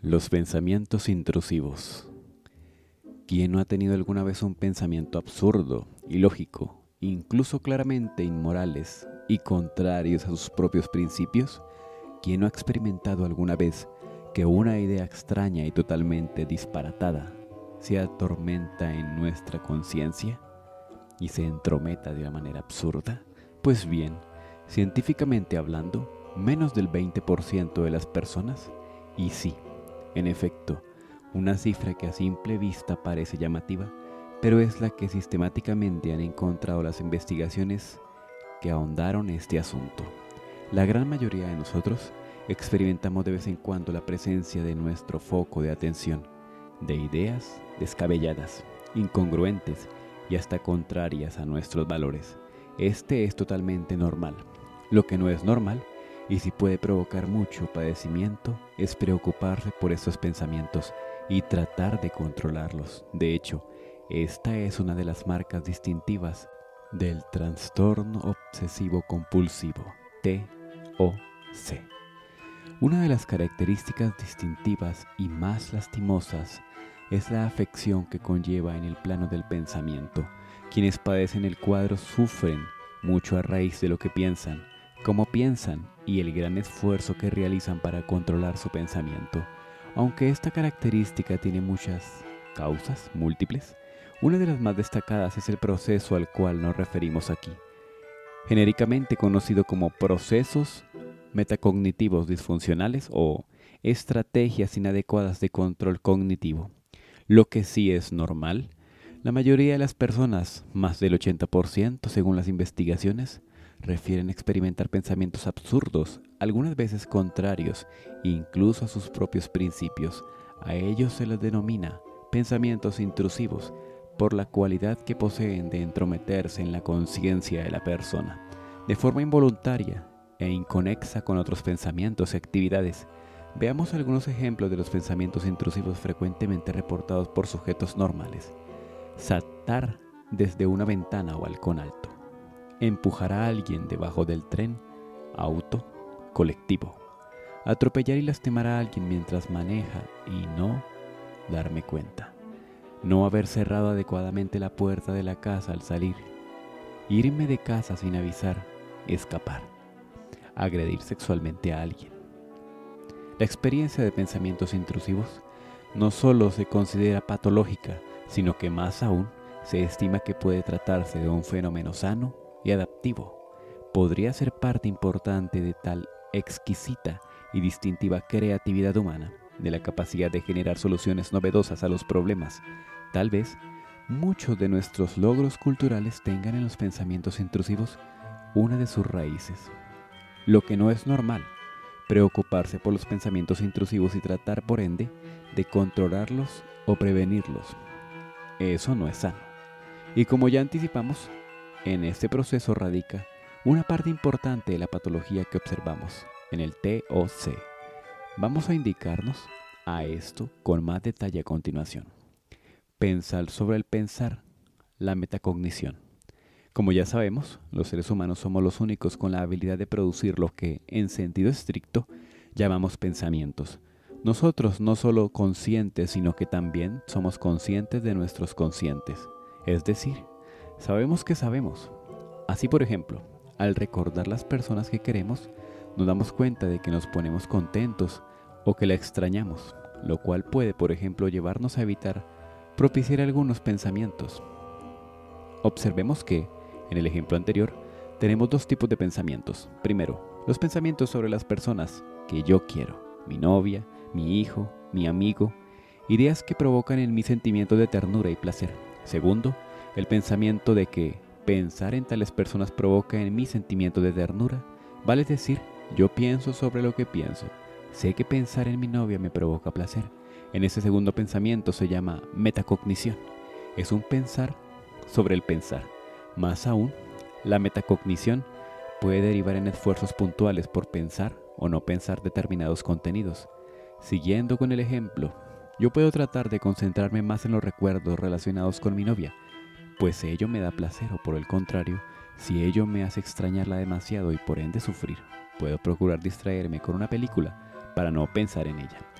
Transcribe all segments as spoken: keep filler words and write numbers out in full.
Los pensamientos intrusivos. ¿Quién no ha tenido alguna vez un pensamiento absurdo, ilógico, incluso claramente inmorales y contrarios a sus propios principios? ¿Quién no ha experimentado alguna vez que una idea extraña y totalmente disparatada se atormenta en nuestra conciencia y se entrometa de una manera absurda? Pues bien, científicamente hablando, menos del veinte por ciento de las personas, y sí, en efecto, una cifra que a simple vista parece llamativa, pero es la que sistemáticamente han encontrado las investigaciones que ahondaron este asunto. La gran mayoría de nosotros experimentamos de vez en cuando la presencia de nuestro foco de atención, de ideas descabelladas, incongruentes y hasta contrarias a nuestros valores. Este es totalmente normal. Lo que no es normal, y si puede provocar mucho padecimiento, es preocuparse por estos pensamientos y tratar de controlarlos. De hecho, esta es una de las marcas distintivas del trastorno obsesivo compulsivo, T O C. Una de las características distintivas y más lastimosas es la afección que conlleva en el plano del pensamiento. Quienes padecen el cuadro sufren mucho a raíz de lo que piensan, cómo piensan y el gran esfuerzo que realizan para controlar su pensamiento. Aunque esta característica tiene muchas causas múltiples, una de las más destacadas es el proceso al cual nos referimos aquí, genéricamente conocido como procesos metacognitivos disfuncionales o estrategias inadecuadas de control cognitivo. Lo que sí es normal, la mayoría de las personas, más del ochenta por ciento según las investigaciones, refieren experimentar pensamientos absurdos, algunas veces contrarios, incluso a sus propios principios. A ellos se les denomina pensamientos intrusivos, por la cualidad que poseen de entrometerse en la conciencia de la persona, de forma involuntaria e inconexa con otros pensamientos y actividades. Veamos algunos ejemplos de los pensamientos intrusivos frecuentemente reportados por sujetos normales. Saltar desde una ventana o balcón alto. Empujar a alguien debajo del tren, auto, colectivo. Atropellar y lastimar a alguien mientras maneja y no darme cuenta. No haber cerrado adecuadamente la puerta de la casa al salir. Irme de casa sin avisar. Escapar. Agredir sexualmente a alguien. La experiencia de pensamientos intrusivos no solo se considera patológica, sino que más aún se estima que puede tratarse de un fenómeno sano y adaptivo. Podría ser parte importante de tal exquisita y distintiva creatividad humana, de la capacidad de generar soluciones novedosas a los problemas. Tal vez muchos de nuestros logros culturales tengan en los pensamientos intrusivos una de sus raíces. Lo que no es normal, preocuparse por los pensamientos intrusivos y tratar por ende de controlarlos o prevenirlos. Eso no es sano. Y como ya anticipamos, en este proceso radica una parte importante de la patología que observamos en el T O C. Vamos a indicarnos a esto con más detalle a continuación. Pensar sobre el pensar, la metacognición. Como ya sabemos, los seres humanos somos los únicos con la habilidad de producir lo que, en sentido estricto, llamamos pensamientos. Nosotros no solo conscientes, sino que también somos conscientes de nuestros conscientes. Es decir, sabemos que sabemos. Así, por ejemplo, al recordar las personas que queremos, nos damos cuenta de que nos ponemos contentos o que la extrañamos, lo cual puede, por ejemplo, llevarnos a evitar propiciar algunos pensamientos. Observemos que, en el ejemplo anterior, tenemos dos tipos de pensamientos. Primero, los pensamientos sobre las personas que yo quiero, mi novia, mi hijo, mi amigo, ideas que provocan en mí sentimientos de ternura y placer. Segundo, el pensamiento de que pensar en tales personas provoca en mí sentimientos de ternura, vale decir, yo pienso sobre lo que pienso. Sé que pensar en mi novia me provoca placer. En ese segundo pensamiento se llama metacognición. Es un pensar sobre el pensar. Más aún, la metacognición puede derivar en esfuerzos puntuales por pensar o no pensar determinados contenidos. Siguiendo con el ejemplo, yo puedo tratar de concentrarme más en los recuerdos relacionados con mi novia, pues ello me da placer, o por el contrario, si ello me hace extrañarla demasiado y por ende sufrir, puedo procurar distraerme con una película para no pensar en ella.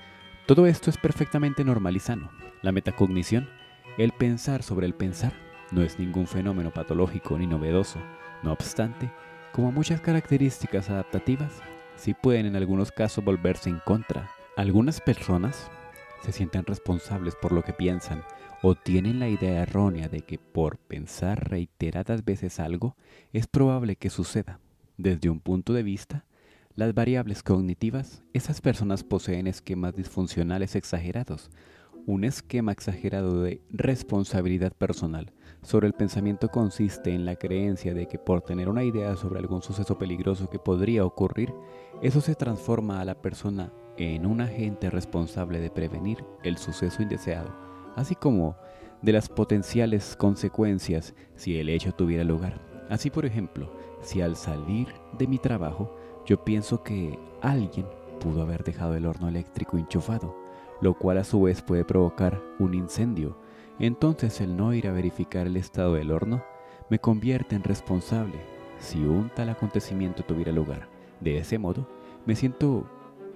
Todo esto es perfectamente normal y sano. La metacognición, el pensar sobre el pensar, no es ningún fenómeno patológico ni novedoso. No obstante, como muchas características adaptativas, sí pueden en algunos casos volverse en contra. Algunas personas se sienten responsables por lo que piensan o tienen la idea errónea de que por pensar reiteradas veces algo es probable que suceda. Desde un punto de vista, las variables cognitivas, esas personas poseen esquemas disfuncionales exagerados. Un esquema exagerado de responsabilidad personal sobre el pensamiento consiste en la creencia de que por tener una idea sobre algún suceso peligroso que podría ocurrir, eso se transforma a la persona en un agente responsable de prevenir el suceso indeseado, así como de las potenciales consecuencias si el hecho tuviera lugar. Así, por ejemplo, si al salir de mi trabajo yo pienso que alguien pudo haber dejado el horno eléctrico enchufado, lo cual a su vez puede provocar un incendio, entonces el no ir a verificar el estado del horno me convierte en responsable si un tal acontecimiento tuviera lugar. De ese modo, me siento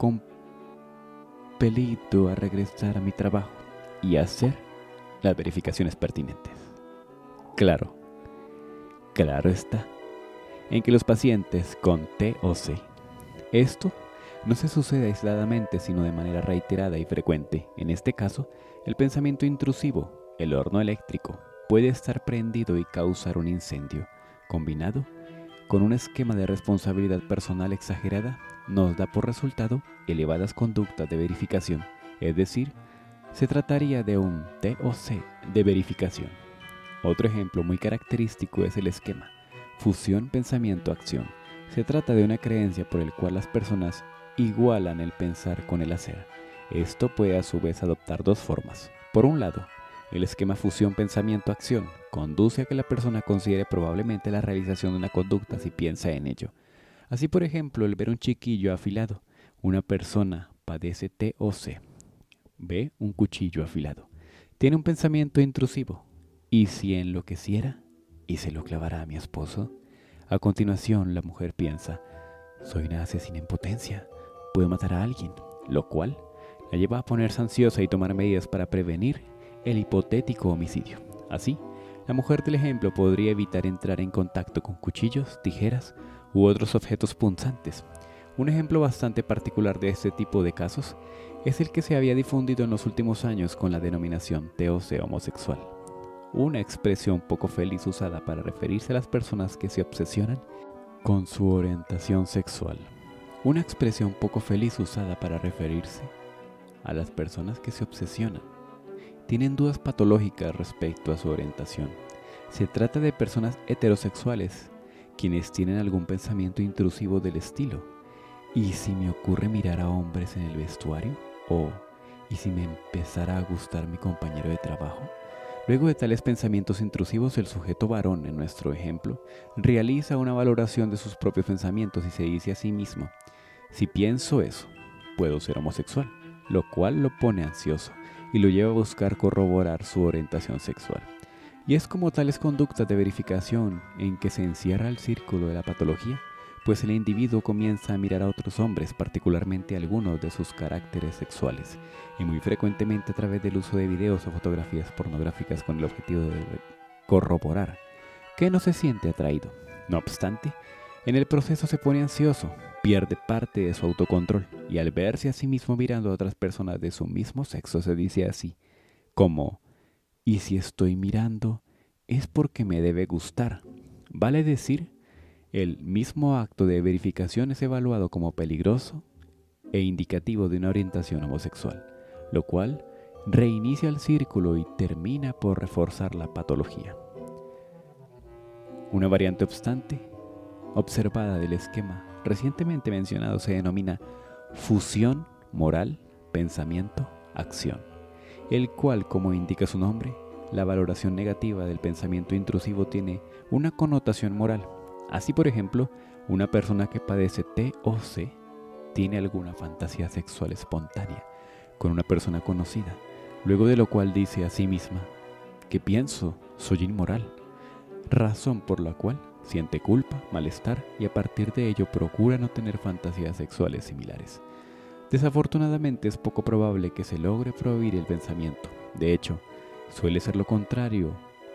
compelido a regresar a mi trabajo y hacer las verificaciones pertinentes. Claro, claro está, en que los pacientes con T O C, esto no se sucede aisladamente, sino de manera reiterada y frecuente. En este caso, el pensamiento intrusivo, el horno eléctrico, puede estar prendido y causar un incendio. Combinado con un esquema de responsabilidad personal exagerada, nos da por resultado elevadas conductas de verificación, es decir, se trataría de un T O C de verificación. Otro ejemplo muy característico es el esquema fusión pensamiento-acción. Se trata de una creencia por el cual las personas igualan el pensar con el hacer. Esto puede a su vez adoptar dos formas. Por un lado, el esquema fusión pensamiento-acción conduce a que la persona considere probablemente la realización de una conducta si piensa en ello. Así, por ejemplo, el ver un chiquillo afilado. Una persona padece T O C. Ve un cuchillo afilado. Tiene un pensamiento intrusivo. ¿Y si enloqueciera y se lo clavara a mi esposo? A continuación, la mujer piensa, soy una asesina en potencia, puedo matar a alguien, lo cual la lleva a ponerse ansiosa y tomar medidas para prevenir el hipotético homicidio. Así, la mujer del ejemplo podría evitar entrar en contacto con cuchillos, tijeras u otros objetos punzantes. Un ejemplo bastante particular de este tipo de casos es el que se había difundido en los últimos años con la denominación T O C homosexual, una expresión poco feliz usada para referirse a las personas que se obsesionan con su orientación sexual. Una expresión poco feliz usada para referirse a las personas que se obsesionan. Tienen dudas patológicas respecto a su orientación. Se trata de personas heterosexuales quienes tienen algún pensamiento intrusivo del estilo: ¿y si me ocurre mirar a hombres en el vestuario? ¿O ¿y si me empezara a gustar mi compañero de trabajo? Luego de tales pensamientos intrusivos, el sujeto varón, en nuestro ejemplo, realiza una valoración de sus propios pensamientos y se dice a sí mismo, si pienso eso, puedo ser homosexual, lo cual lo pone ansioso y lo lleva a buscar corroborar su orientación sexual. Y es como tales conductas de verificación en que se encierra el círculo de la patología, pues el individuo comienza a mirar a otros hombres, particularmente algunos de sus caracteres sexuales, y muy frecuentemente a través del uso de videos o fotografías pornográficas con el objetivo de corroborar que no se siente atraído. No obstante, en el proceso se pone ansioso, pierde parte de su autocontrol, y al verse a sí mismo mirando a otras personas de su mismo sexo se dice así, como, ¿y si estoy mirando es porque me debe gustar? Vale decir, el mismo acto de verificación es evaluado como peligroso e indicativo de una orientación homosexual, lo cual reinicia el círculo y termina por reforzar la patología. Una variante obstante, observada del esquema recientemente mencionado, se denomina fusión moral, pensamiento, acción, el cual, como indica su nombre, la valoración negativa del pensamiento intrusivo tiene una connotación moral. Así, por ejemplo, una persona que padece T O C tiene alguna fantasía sexual espontánea con una persona conocida, luego de lo cual dice a sí misma, ¿qué pienso? Soy inmoral, razón por la cual siente culpa, malestar y a partir de ello procura no tener fantasías sexuales similares. Desafortunadamente es poco probable que se logre prohibir el pensamiento. De hecho, suele ser lo contrario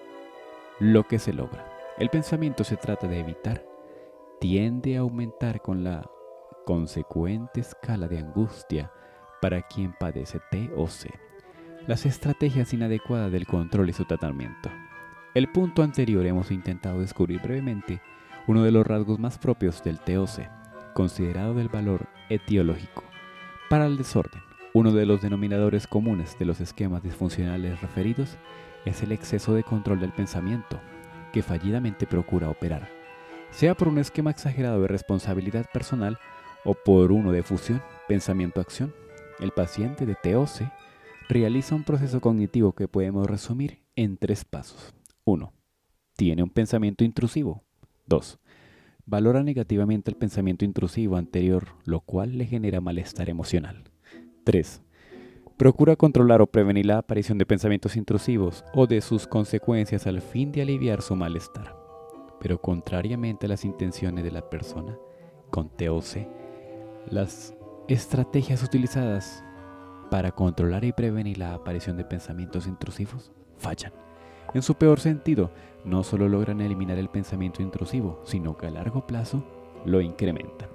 lo que se logra. El pensamiento se trata de evitar, tiende a aumentar con la consecuente escala de angustia para quien padece T O C. Las estrategias inadecuadas del control y su tratamiento. El punto anterior hemos intentado descubrir brevemente uno de los rasgos más propios del T O C, considerado del valor etiológico para el desorden. Uno de los denominadores comunes de los esquemas disfuncionales referidos es el exceso de control del pensamiento, que fallidamente procura operar, sea por un esquema exagerado de responsabilidad personal o por uno de fusión, pensamiento-acción. El paciente de T O C realiza un proceso cognitivo que podemos resumir en tres pasos. uno. Tiene un pensamiento intrusivo. dos. Valora negativamente el pensamiento intrusivo anterior, lo cual le genera malestar emocional. tres. Procura controlar o prevenir la aparición de pensamientos intrusivos o de sus consecuencias al fin de aliviar su malestar. Pero contrariamente a las intenciones de la persona con T O C, las estrategias utilizadas para controlar y prevenir la aparición de pensamientos intrusivos fallan. En su peor sentido, no solo logran eliminar el pensamiento intrusivo, sino que a largo plazo lo incrementan.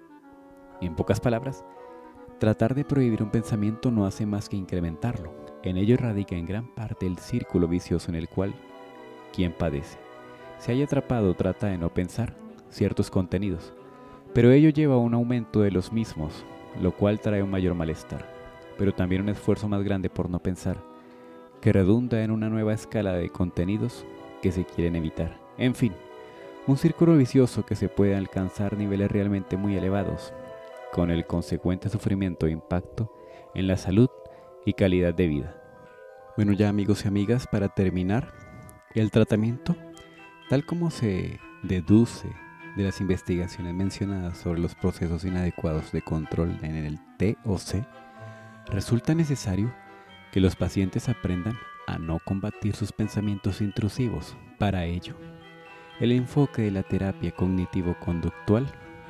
En pocas palabras, tratar de prohibir un pensamiento no hace más que incrementarlo. En ello radica en gran parte el círculo vicioso en el cual quien padece se haya atrapado trata de no pensar ciertos contenidos, pero ello lleva a un aumento de los mismos, lo cual trae un mayor malestar, pero también un esfuerzo más grande por no pensar, que redunda en una nueva escala de contenidos que se quieren evitar. En fin, un círculo vicioso que se puede alcanzar niveles realmente muy elevados, con el consecuente sufrimiento e impacto en la salud y calidad de vida. Bueno, ya amigos y amigas, para terminar, el tratamiento, tal como se deduce de las investigaciones mencionadas sobre los procesos inadecuados de control en el T O C, resulta necesario que los pacientes aprendan a no combatir sus pensamientos intrusivos. Para ello, el enfoque de la terapia cognitivo-conductual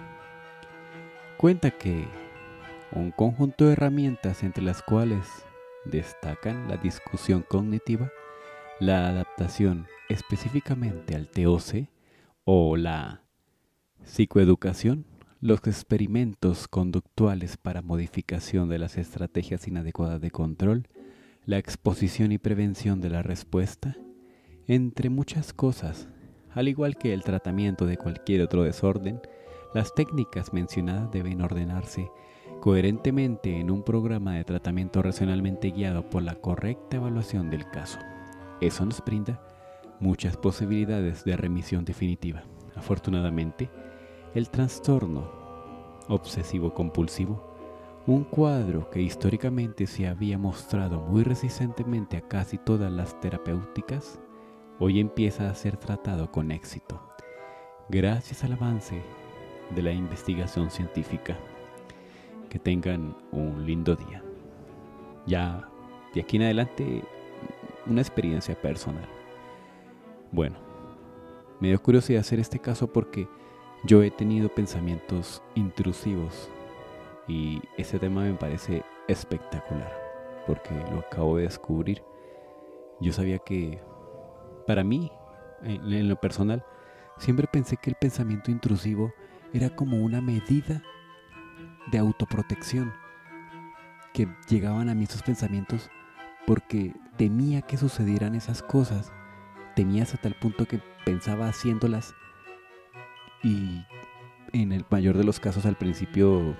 cuenta que un conjunto de herramientas entre las cuales destacan la discusión cognitiva, la adaptación específicamente al T O C o la psicoeducación, los experimentos conductuales para modificación de las estrategias inadecuadas de control, la exposición y prevención de la respuesta, entre muchas cosas, al igual que el tratamiento de cualquier otro desorden, las técnicas mencionadas deben ordenarse coherentemente en un programa de tratamiento racionalmente guiado por la correcta evaluación del caso. Eso nos brinda muchas posibilidades de remisión definitiva. Afortunadamente, el trastorno obsesivo-compulsivo, un cuadro que históricamente se había mostrado muy resistentemente a casi todas las terapéuticas, hoy empieza a ser tratado con éxito, gracias al avance de la investigación científica. Que tengan un lindo día. Ya de aquí en adelante, una experiencia personal. Bueno, me dio curiosidad hacer este caso porque yo he tenido pensamientos intrusivos y ese tema me parece espectacular porque lo acabo de descubrir. Yo sabía que, para mí, en, en lo personal, siempre pensé que el pensamiento intrusivo era como una medida de autoprotección, que llegaban a mí esos pensamientos porque temía que sucedieran esas cosas, temía hasta tal punto que pensaba haciéndolas y en el mayor de los casos al principio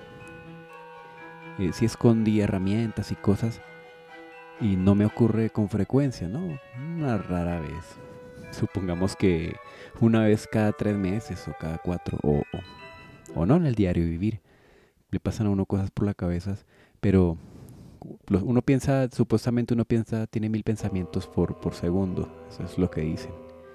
eh, sí escondía herramientas y cosas y no me ocurre con frecuencia, ¿no? Una rara vez, supongamos que una vez cada tres meses o cada cuatro o, o, o no en el diario vivir. Le pasan a uno cosas por la cabeza, pero uno piensa, supuestamente uno piensa, tiene mil pensamientos por, por segundo, eso es lo que dicen.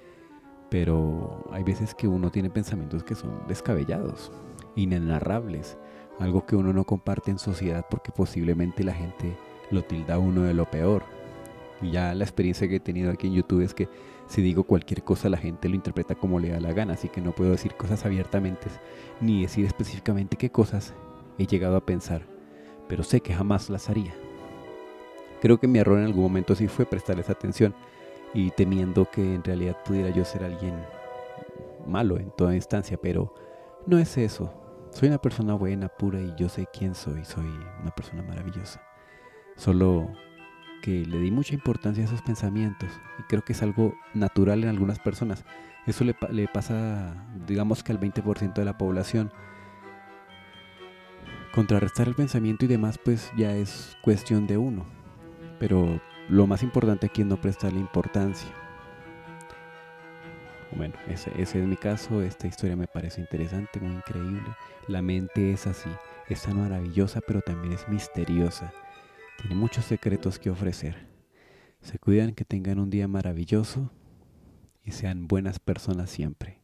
Pero hay veces que uno tiene pensamientos que son descabellados, inenarrables, algo que uno no comparte en sociedad porque posiblemente la gente lo tilda a uno de lo peor. Y ya la experiencia que he tenido aquí en YouTube es que si digo cualquier cosa la gente lo interpreta como le da la gana, así que no puedo decir cosas abiertamente ni decir específicamente qué cosas he llegado a pensar, pero sé que jamás las haría. Creo que mi error en algún momento sí fue prestarles atención y temiendo que en realidad pudiera yo ser alguien malo en toda instancia, pero no es eso. Soy una persona buena, pura, y yo sé quién soy. Soy una persona maravillosa. Solo que le di mucha importancia a esos pensamientos y creo que es algo natural en algunas personas. Eso le, le pasa, digamos que al veinte por ciento de la población. Contrarrestar el pensamiento y demás pues ya es cuestión de uno, pero lo más importante aquí es no prestarle importancia. Bueno, ese, ese es mi caso. Esta historia me parece interesante, muy increíble. La mente es así, es tan maravillosa pero también es misteriosa. Tiene muchos secretos que ofrecer. Se cuidan, que tengan un día maravilloso y sean buenas personas siempre.